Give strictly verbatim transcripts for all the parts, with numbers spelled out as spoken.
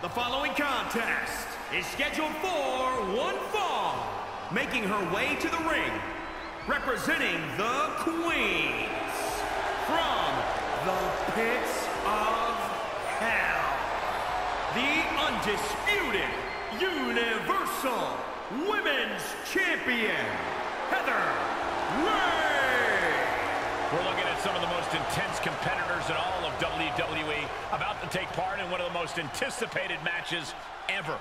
The following contest is scheduled for one fall, making her way to the ring, representing the Queens, from the pits of hell, the undisputed Universal Women's Champion, Heather Rae. We're looking at some of the most intense competitors in all of W W E about to take part in one of the most anticipated matches ever.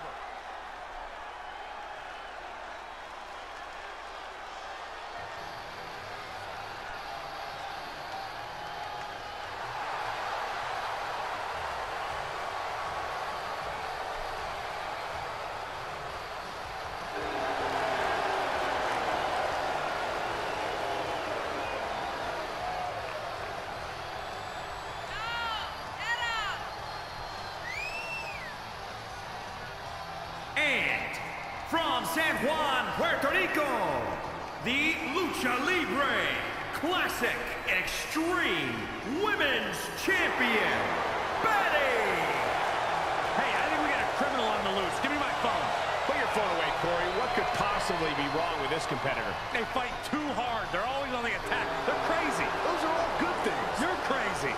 And from San Juan, Puerto Rico, the Lucha Libre Classic Extreme Women's Champion, Betty. Hey, I think we got a criminal on the loose. Give me my phone. Put your phone away, Corey. What could possibly be wrong with this competitor? They fight too hard. They're always on the attack. They're crazy. Those are all good things. You're crazy.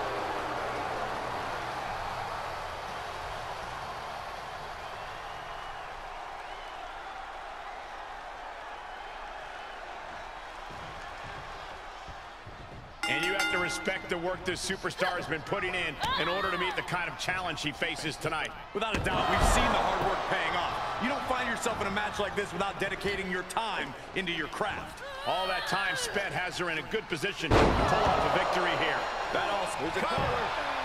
And you have to respect the work this superstar has been putting in in order to meet the kind of challenge she faces tonight. Without a doubt, we've seen the hard work paying off. You don't find yourself in a match like this without dedicating your time into your craft. All that time spent has her in a good position to pull off a victory here. That all Here's a cover.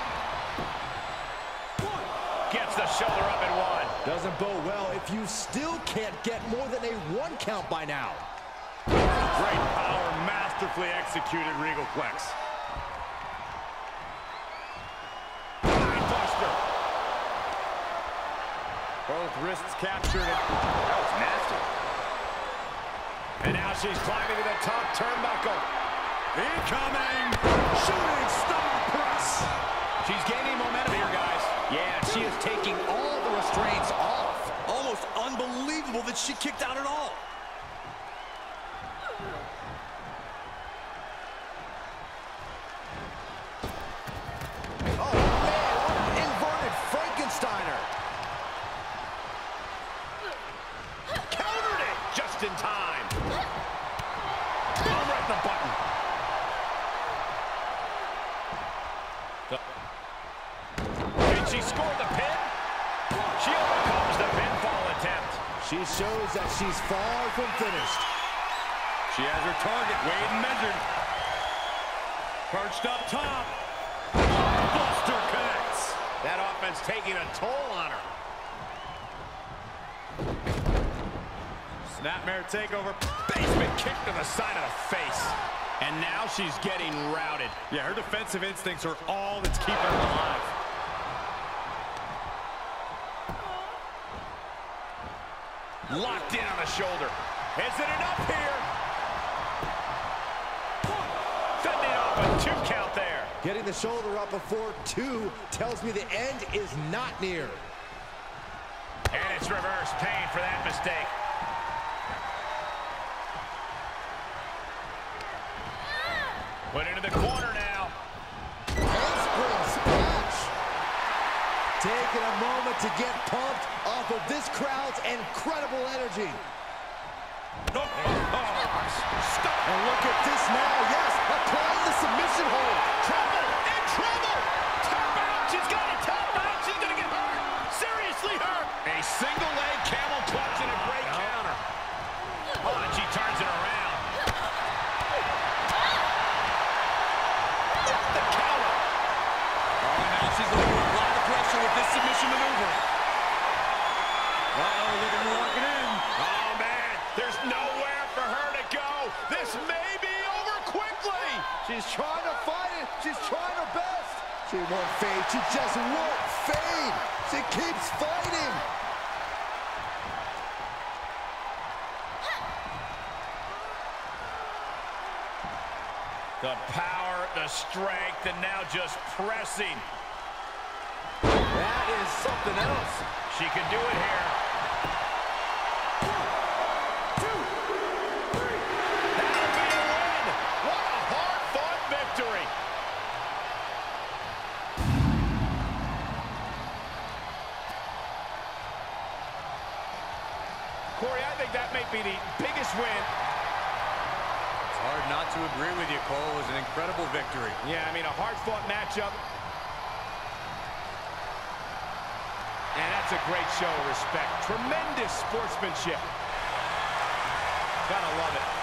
Gets the shoulder up and one. Doesn't bode well if you still can't get more than a one count by now. Great power, masterfully executed Regal Flex. Buster. Both wrists captured. That was nasty. And now she's climbing to the top turnbuckle. Incoming! Shooting star press! She's gaining momentum here, guys. Yeah, she is taking all the restraints off. Almost unbelievable that she kicked out at all. Oh, man, what an inverted Frankensteiner. Countered it just in time. Over at the button. Can she score the pin? She overcomes the pinfall attempt. She shows that she's far from finished. She has her target weighed and measured. Perched up top. Buster connects. That offense taking a toll on her. Snapmare takeover. Basement kick to the side of the face. And now she's getting routed. Yeah, her defensive instincts are all that's keeping her alive. Locked in on the shoulder. Is it enough here? Fending off a two count there. Getting the shoulder up before two tells me the end is not near. And it's reverse pain for that mistake. Put into the corner now. Handspring splash. Taking a moment to get pumped off of this crowd's incredible energy. Oh, oh. Stop. And look at this now. Yes, applying the submission hold. Trouble! In trouble! Tap out! She's got to tap out! She's going to get hurt! Seriously hurt! A single leg camel clutch and a great counter. Oh, and she turns it around. The counter. Oh, now she's looking to apply the pressure with this submission maneuver. Uh-oh, looking to lock it in. Oh, man. There's nowhere for her to go. This may be over quickly. She's trying to fight it. She's trying her best. She won't fade. She just won't fade. She keeps fighting. The power, the strength, and now just pressing. That is something else. She can do it here. That'll be a win. What a hard-fought victory. Corey, I think that may be the biggest win. It's hard not to agree with you, Cole. It was an incredible victory. Yeah, I mean, a hard-fought matchup. And that's a great show of respect. Tremendous sportsmanship. Gotta love it.